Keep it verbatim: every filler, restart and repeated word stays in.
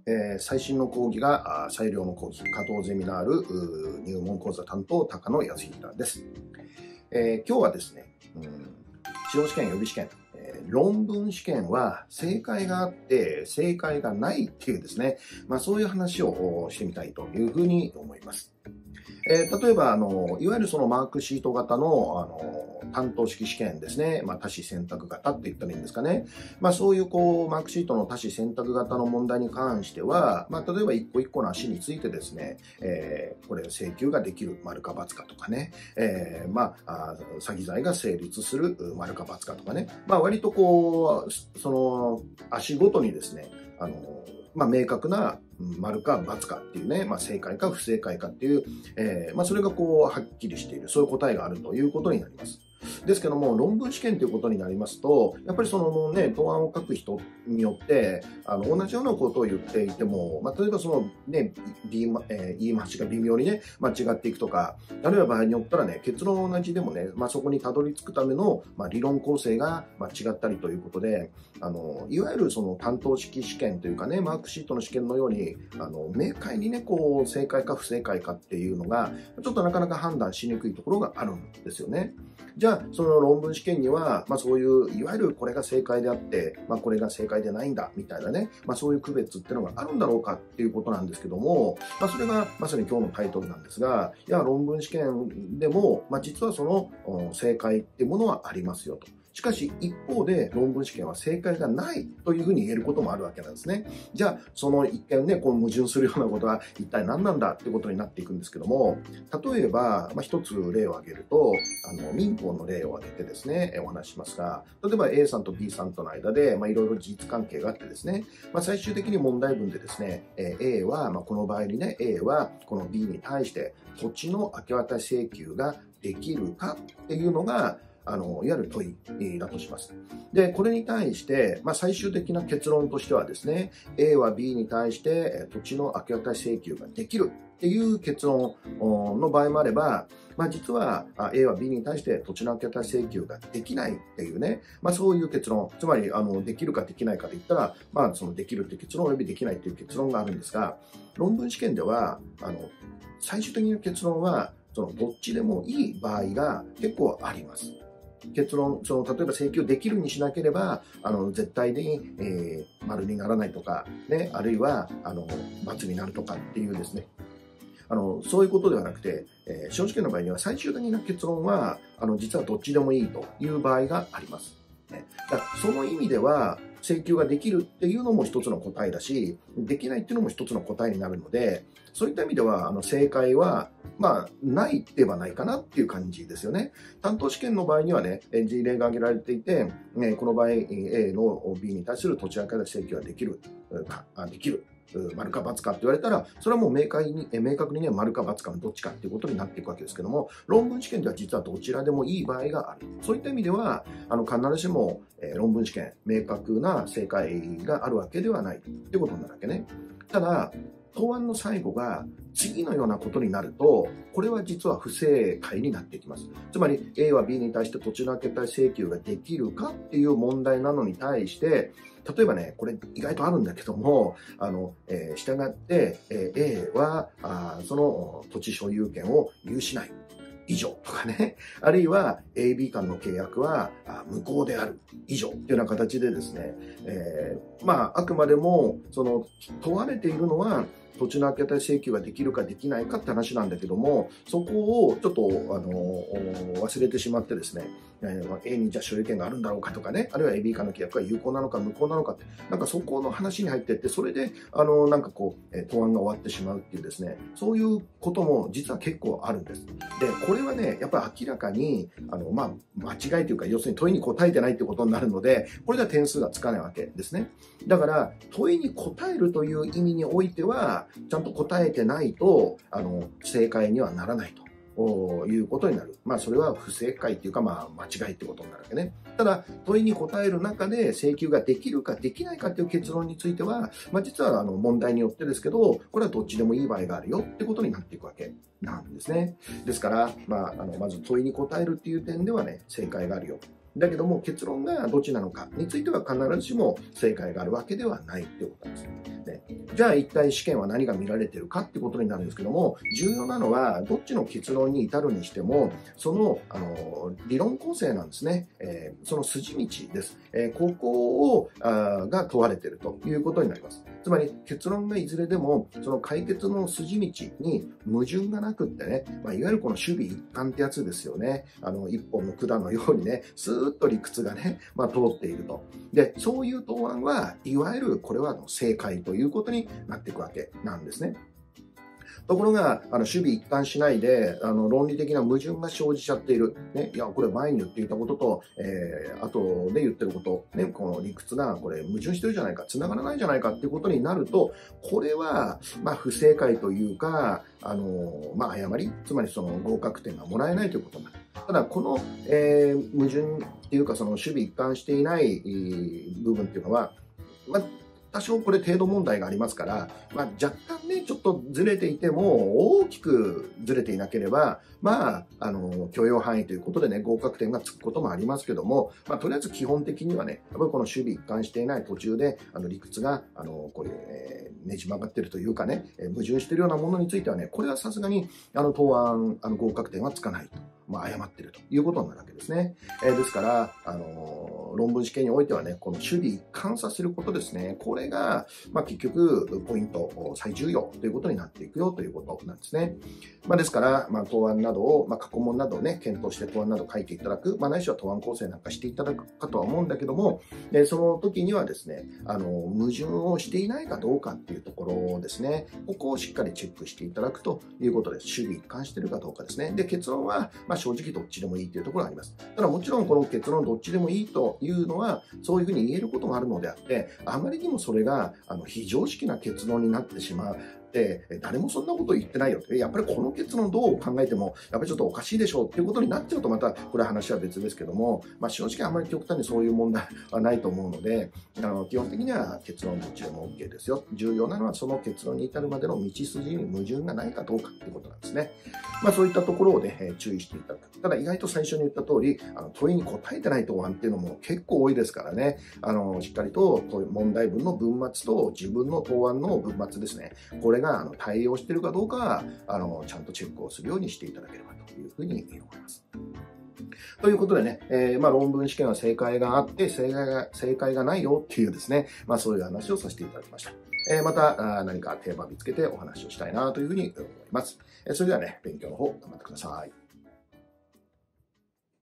えー、最新の講義が最良の講義、加藤ゼミナール入門講座担当、高野康弘です。えー、今日はですね、うん、司法試験、予備試験、えー、論文試験は正解があって正解がないっていうですね、まあ、そういう話をしてみたいというふうに思います。えー、例えばあの、いわゆるそのマークシート型の、あの担当式試験ですね、まあ、多子選択型って言ったらいいんですかね、まあ、そういうこうマークシートの多子選択型の問題に関しては、まあ、例えば一個一個の足についてですね、えー、これ請求ができる丸か×かとかね、えー、まあ、詐欺罪が成立する丸か×かとかね、まあ、割とこうその足ごとにですね、あのまあ、明確な丸か×かっていうね、まあ、正解か不正解かっていう、えーまあ、それがこうはっきりしている、そういう答えがあるということになります。ですけども、論文試験ということになりますと、やっぱりそのね、答案を書く人によって、あの、同じようなことを言っていても、まあ、例えばそのね、言い、えー、言い回しが微妙にね、間違っていくとか、あるいは場合によったらね、結論同じでもね、まあ、そこにたどり着くための、まあ、理論構成が、まあ、違ったりということで、あの、いわゆるその担当式試験というかね、マークシートの試験のように、あの、明快にね、こう、正解か不正解かっていうのが、ちょっとなかなか判断しにくいところがあるんですよね。じゃあ、その論文試験には、まあそういう、いわゆるこれが正解であって、まあこれが正解でないんだ、みたいなね、まあそういう区別っていうのがあるんだろうかっていうことなんですけども、まあそれがまさに今日のタイトルなんですが、いや、論文試験でも、まあ実はその正解っていうものはありますよと。しかし一方で論文試験は正解がないというふうに言えることもあるわけなんですね。じゃあその一見ね、こう矛盾するようなことは一体何なんだっていうことになっていくんですけども、例えば、まあ、一つ例を挙げると、あの民法の例を挙げてですね、お話しますが、例えば A さんと B さんとの間で、まあ、いろいろ事実関係があってですね、まあ、最終的に問題文でですね、A は、まあ、この場合にね、A はこの B に対して土地の明け渡し請求ができるかっていうのが、あの、いわゆる問いだとします。で、これに対して、まあ、最終的な結論としてはですね、A は B に対して土地の明け渡し請求ができるっていう結論の場合もあれば、まあ、実は A は B に対して土地の明け渡し請求ができないっていうね、まあ、そういう結論、つまりあのできるかできないかといったら、まあ、そのできるっていう結論およびできないっていう結論があるんですが、論文試験ではあの最終的な結論はそのどっちでもいい場合が結構あります。結論、その例えば請求できるにしなければ、あの絶対に、えー、丸にならないとか、ね、あるいはあの×になるとかっていうですね、あのそういうことではなくて、えー、司法試験の場合には最終的な結論はあの実はどっちでもいいという場合があります。ね、だその意味では請求ができるっていうのも一つの答えだし、できないっていうのも一つの答えになるので、そういった意味ではあの正解はまあないではないかなっていう感じですよね。担当試験の場合にはね、事例が挙げられていて、この場合 A の B に対する土地明け渡し請求ができるか、できる。丸か×かって言われたら、それはもう明快に明確にね、丸か×かのどっちかっていうことになっていくわけですけども、論文試験では実はどちらでもいい場合がある。そういった意味では、あの必ずしも、えー、論文試験、明確な正解があるわけではないってことになるわけね。ただ、答案の最後が次のようなことになると、これは実は不正解になっていきます。つまり A は B に対して土地の明け渡し請求ができるかっていう問題なのに対して、例えばね、これ意外とあるんだけども、あの、えー、従って、えー、A はあその土地所有権を有しない。以上とかね、あるいは エービー 間の契約は無効である以上というような形でですね、えー、まああくまでもその問われているのは土地の明け渡し請求ができるかできないかって話なんだけども、そこをちょっとあの忘れてしまってですね、A にじゃあ所有権があるんだろうかとかね、あるいは エービー 間の契約が有効なのか無効なのかって、なんかそこの話に入っていって、それであのなんかこう答案が終わってしまうっていうですね、そういうことも実は結構あるんです。で、これはね、やっぱり明らかにあの、まあ、間違いというか、要するに問いに答えてないってことになるので、これでは点数がつかないわけですね。だから問いに答えるという意味においてはちゃんと答えてないとあの正解にはならないということになる。まあそれは不正解というか、まあ間違いってことになるわけね。ただ問いに答える中で請求ができるかできないかという結論については、まあ、実はあの問題によってですけど、これはどっちでもいい場合があるよってことになっていくわけなんですね。ですから、まあ、あのまず問いに答えるっていう点ではね、正解があるよ。 だけども結論がどっちなのかについては必ずしも正解があるわけではないっていうことなんですね。じゃあ一体試験は何が見られているかっていうことになるんですけども、重要なのはどっちの結論に至るにしても、その、あの理論構成なんですね。えー、その筋道です。えー、ここをあが問われているということになります。つまり結論がいずれでもその解決の筋道に矛盾がなくってね、まあ、いわゆるこの守備一貫ってやつですよね。あの一本の管のようにね、スーッと理屈がね、まあ、通っていると。で、そういう答案はいわゆるこれは正解ということになっていくわけなんですね。ところが、あの守備一貫しないで、あの論理的な矛盾が生じちゃっている。ね、いや、これ前に言っていたことと、えー、後で言ってること、ね、この理屈がこれ矛盾してるじゃないか、繋がらないじゃないかっていうことになると、これは、まあ、不正解というか、あの、まあ、誤り、つまりその合格点がもらえないということになる。ただ、この、えー、矛盾っていうか、その守備一貫していない部分っていうのは、まあ多少これ程度問題がありますから、まあ、若干ね、ちょっとずれていても、大きくずれていなければ、まあ、あの、許容範囲ということでね、合格点がつくこともありますけども、まあ、とりあえず基本的にはね、やっぱりこの守備一貫していない途中で、あの、理屈が、あの、こういう、えー、ねじ曲がってるというかね、えー、矛盾しているようなものについてはね、これはさすがに、あの、答案、あの、合格点はつかないと。まあ、誤っているということになるわけですね。えー、ですから、あのー、論文試験においてはね、この守備一貫させることですね。これが、まあ、結局、ポイント、最重要ということになっていくよということなんですね。まあ、ですから、まあ、答案などを、まあ、過去問などをね、検討して答案などを書いていただく、まあ、ないしは答案構成なんかしていただくかとは思うんだけども、えー、その時にはですね、あの、矛盾をしていないかどうかっていうところですね。ここをしっかりチェックしていただくということです。守備一貫しているかどうかですね。で、結論は、まあ、正直どっちでもいいというところがあります。ただもちろんこの結論どっちでもいいというのはそういうふうに言えることがあるのであって、あまりにもそれがあの非常識な結論になってしまう。誰もそんなこと言ってないよ。やっぱりこの結論どう考えても、やっぱりちょっとおかしいでしょうっていうことになっちゃうと、またこれは話は別ですけども、まあ、正直あまり極端にそういう問題はないと思うので、あの基本的には結論どっちでも OK ですよ。重要なのはその結論に至るまでの道筋に矛盾がないかどうかっていうことなんですね。まあ、そういったところをね、注意していただく。ただ意外と最初に言った通り、あの問いに答えてない答案っていうのも結構多いですからね、あのしっかりと問題文の文末と自分の答案の文末ですね、これがあの対応しているかどうかはあのちゃんとチェックをするようにしていただければというふうに思います。ということでね、えー、まあ論文試験は正解があって正解が、正解がないよっていうですね、まあそういう話をさせていただきました。えー、また何かテーマを見つけてお話をしたいなというふうに思います。それではね、勉強の方頑張ってください。